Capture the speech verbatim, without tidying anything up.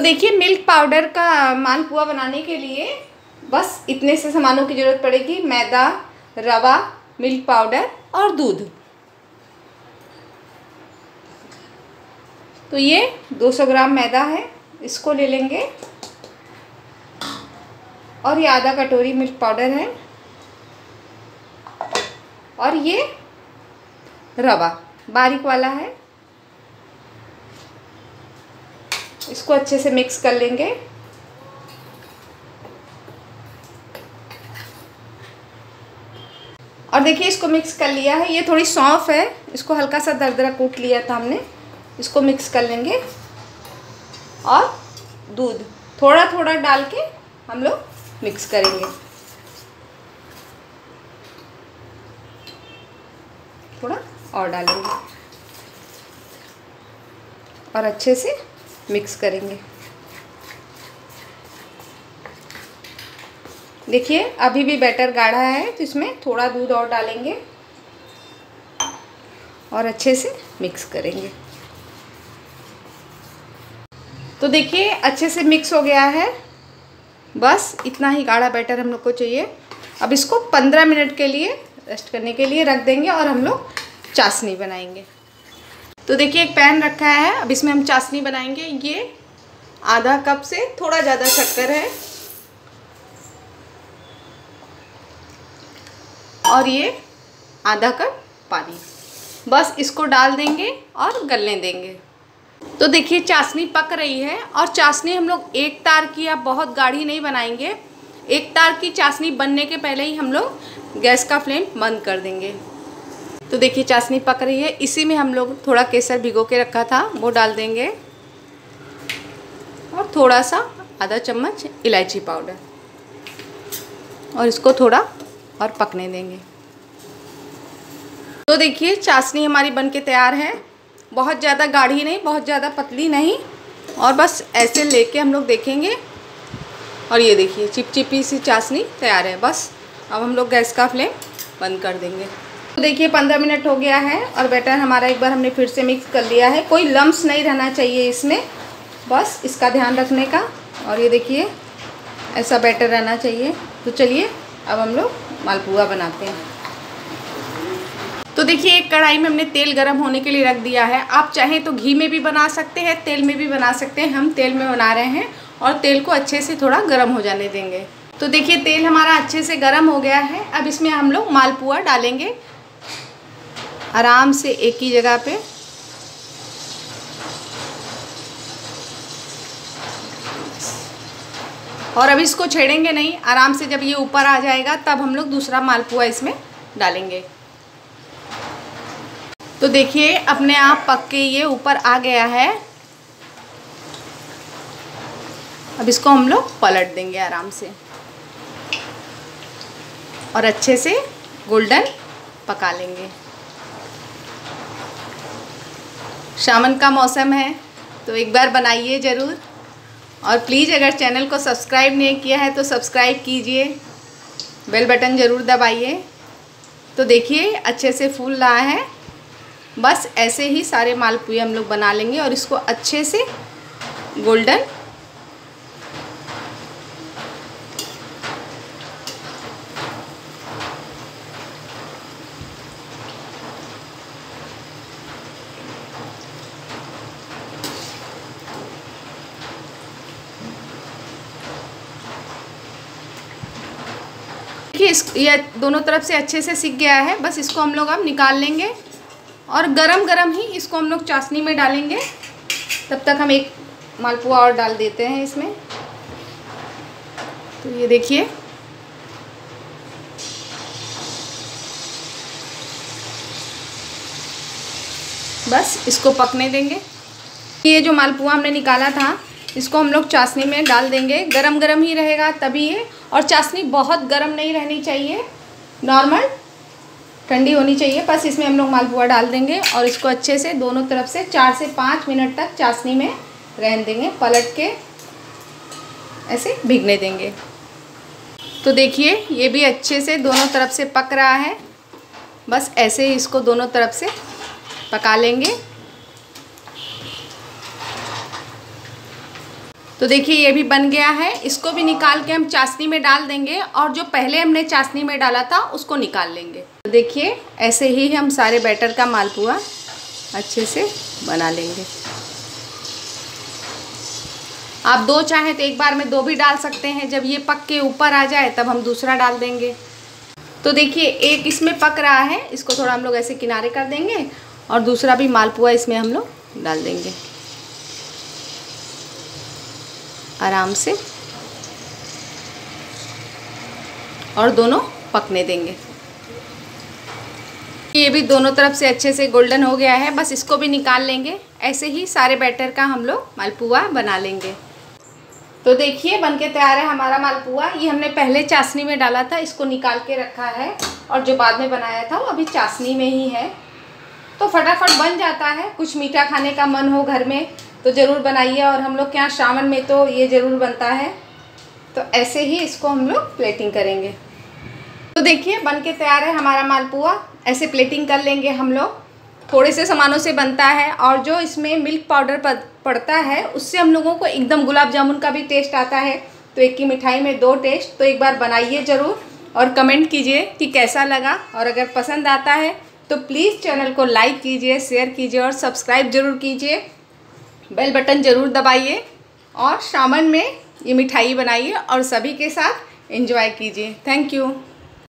देखिए milk powder का मालपुआ बनाने के लिए बस इतने से सामानों की ज़रूरत पड़ेगी। मैदा, रवा, मिल्क पाउडर और दूध। तो ये दो सौ ग्राम मैदा है, इसको ले लेंगे। और ये आधा कटोरी मिल्क पाउडर है। और ये रवा बारीक वाला है, इसको अच्छे से मिक्स कर लेंगे। और देखिए इसको मिक्स कर लिया है। ये थोड़ी सौंफ है, इसको हल्का सा दरदरा कूट लिया था हमने, इसको मिक्स कर लेंगे। और दूध थोड़ा थोड़ा डाल के हम लोग मिक्स करेंगे। थोड़ा और डालेंगे और अच्छे से मिक्स करेंगे। देखिए अभी भी बैटर गाढ़ा है, तो इसमें थोड़ा दूध और डालेंगे और अच्छे से मिक्स करेंगे। तो देखिए अच्छे से मिक्स हो गया है। बस इतना ही गाढ़ा बैटर हम लोग को चाहिए। अब इसको पंद्रह मिनट के लिए रेस्ट करने के लिए रख देंगे और हम लोग चाशनी बनाएंगे। तो देखिए एक पैन रखा है, अब इसमें हम चाशनी बनाएंगे। ये आधा कप से थोड़ा ज़्यादा शक्कर है और ये आधा कप पानी। बस इसको डाल देंगे और गलने देंगे। तो देखिए चाशनी पक रही है और चाशनी हम लोग एक तार की या बहुत गाढ़ी नहीं बनाएंगे। एक तार की चाशनी बनने के पहले ही हम लोग गैस का फ्लेम बंद कर देंगे। तो देखिए चाशनी पक रही है। इसी में हम लोग थोड़ा केसर भिगो के रखा था वो डाल देंगे और थोड़ा सा आधा चम्मच इलायची पाउडर, और इसको थोड़ा और पकने देंगे। तो देखिए चाशनी हमारी बनके तैयार है। बहुत ज़्यादा गाढ़ी नहीं, बहुत ज़्यादा पतली नहीं, और बस ऐसे लेके हम लोग देखेंगे और ये देखिए चिपचिपी सी चाशनी तैयार है। बस अब हम लोग गैस का फ्लेम बंद कर देंगे। तो देखिए पंद्रह मिनट हो गया है और बैटर हमारा एक बार हमने फिर से मिक्स कर लिया है। कोई लम्स नहीं रहना चाहिए इसमें, बस इसका ध्यान रखने का। और ये देखिए ऐसा बैटर रहना चाहिए। तो चलिए अब हम लोग मालपुआ बनाते हैं। तो देखिए एक कढ़ाई में हमने तेल गरम होने के लिए रख दिया है। आप चाहें तो घी में भी बना सकते हैं, तेल में भी बना सकते हैं। हम तेल में बना रहे हैं और तेल को अच्छे से थोड़ा गरम हो जाने देंगे। तो देखिए तेल हमारा अच्छे से गरम हो गया है। अब इसमें हम लोग मालपुआ डालेंगे आराम से एक ही जगह पे। और अब इसको छेड़ेंगे नहीं, आराम से जब ये ऊपर आ जाएगा तब हम लोग दूसरा मालपुआ इसमें डालेंगे। तो देखिए अपने आप पक के ये ऊपर आ गया है। अब इसको हम लोग पलट देंगे आराम से और अच्छे से गोल्डन पका लेंगे। सावन का मौसम है तो एक बार बनाइए ज़रूर, और प्लीज़ अगर चैनल को सब्सक्राइब नहीं किया है तो सब्सक्राइब कीजिए, बेल बटन ज़रूर दबाइए। तो देखिए अच्छे से फूल रहा है। बस ऐसे ही सारे मालपुए हम लोग बना लेंगे और इसको अच्छे से गोल्डन देखिए इस ये दोनों तरफ से अच्छे से सिक गया है। बस इसको हम लोग अब निकाल लेंगे और गरम गरम ही इसको हम लोग चाशनी में डालेंगे। तब तक हम एक मालपुआ और डाल देते हैं इसमें। तो ये देखिए बस इसको पकने देंगे। ये जो मालपुआ हमने निकाला था इसको हम लोग चाशनी में डाल देंगे। गरम गरम ही रहेगा तभी ये, और चाशनी बहुत गरम नहीं रहनी चाहिए, नॉर्मल ठंडी होनी चाहिए। बस इसमें हम लोग मालपुआ डाल देंगे और इसको अच्छे से दोनों तरफ से चार से पाँच मिनट तक चाशनी में रहने देंगे, पलट के ऐसे भीगने देंगे। तो देखिए ये भी अच्छे से दोनों तरफ से पक रहा है। बस ऐसे ही इसको दोनों तरफ से पका लेंगे। तो देखिए ये भी बन गया है। इसको भी निकाल के हम चाशनी में डाल देंगे और जो पहले हमने चाशनी में डाला था उसको निकाल लेंगे। तो देखिए ऐसे ही हम सारे बैटर का मालपुआ अच्छे से बना लेंगे। आप दो चाहें तो एक बार में दो भी डाल सकते हैं। जब ये पक के ऊपर आ जाए तब हम दूसरा डाल देंगे। तो देखिए एक इसमें पक रहा है, इसको थोड़ा हम लोग ऐसे किनारे कर देंगे और दूसरा भी मालपुआ इसमें हम लोग डाल देंगे आराम से और दोनों पकने देंगे। ये भी दोनों तरफ से अच्छे से गोल्डन हो गया है, बस इसको भी निकाल लेंगे। ऐसे ही सारे बैटर का हम लोग मालपुआ बना लेंगे। तो देखिए बनके तैयार है हमारा मालपुआ। ये हमने पहले चाशनी में डाला था, इसको निकाल के रखा है और जो बाद में बनाया था वो अभी चाशनी में ही है। तो फटाफट बन जाता है। कुछ मीठा खाने का मन हो घर में तो ज़रूर बनाइए, और हम लोग के यहाँ सावन में तो ये ज़रूर बनता है। तो ऐसे ही इसको हम लोग प्लेटिंग करेंगे। तो देखिए बनके तैयार है हमारा मालपुआ। ऐसे प्लेटिंग कर लेंगे हम लोग। थोड़े से सामानों से बनता है और जो इसमें मिल्क पाउडर पड़ता है उससे हम लोगों को एकदम गुलाब जामुन का भी टेस्ट आता है। तो एक की मिठाई में दो टेस्ट। तो एक बार बनाइए ज़रूर और कमेंट कीजिए कि कैसा लगा, और अगर पसंद आता है तो प्लीज़ चैनल को लाइक कीजिए, शेयर कीजिए और सब्सक्राइब ज़रूर कीजिए। बेल बटन ज़रूर दबाइए और सावन में ये मिठाई बनाइए और सभी के साथ एंजॉय कीजिए। Thank you.